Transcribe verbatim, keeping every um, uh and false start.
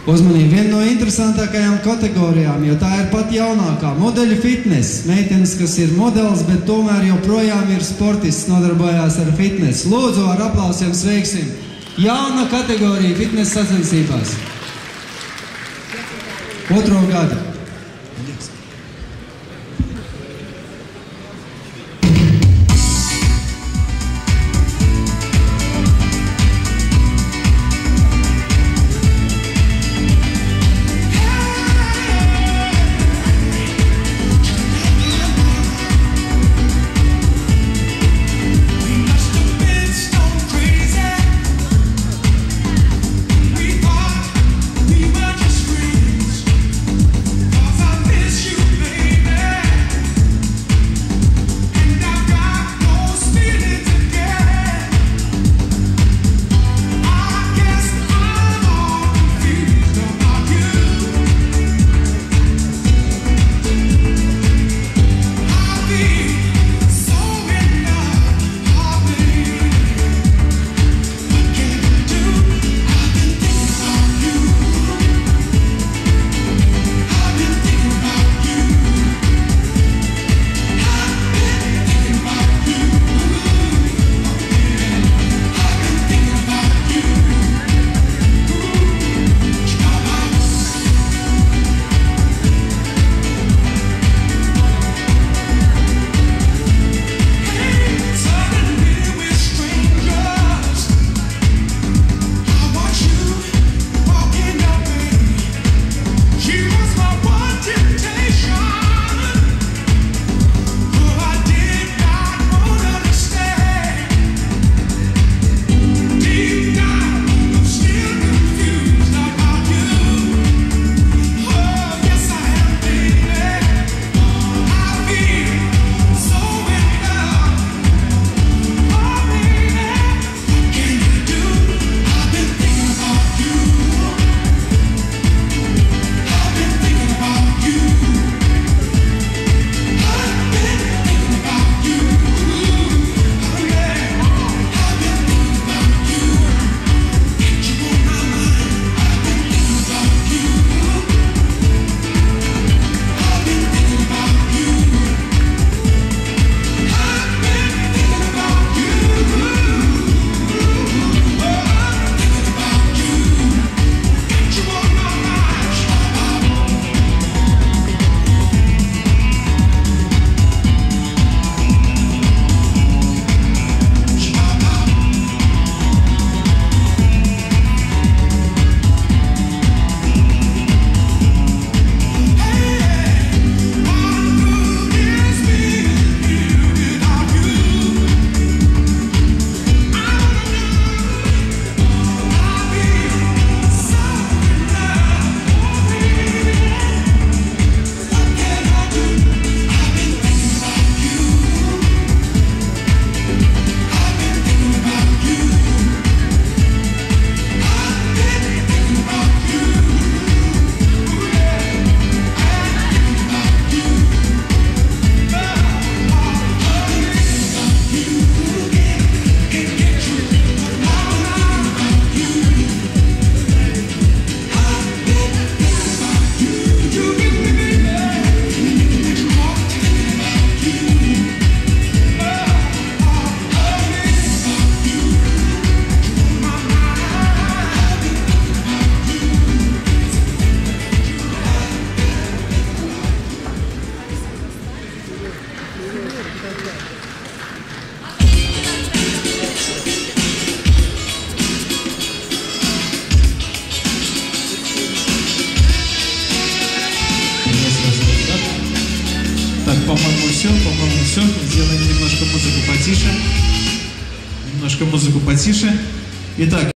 Uzmanību, viena no interesantākajām kategorijām, jo tā ir pat jaunākā. Modeļu fitness. Meitenes, kas ir modelis, bet tomēr joprojām ir sportists, nodarbojās ar fitness. Lūdzu, ar aplausiem sveiksim. Jauna kategorija fitness sacensībās. Otro gadu. По-моему, все, по-моему, все. Сделаем немножко музыку потише. Немножко музыку потише. Итак.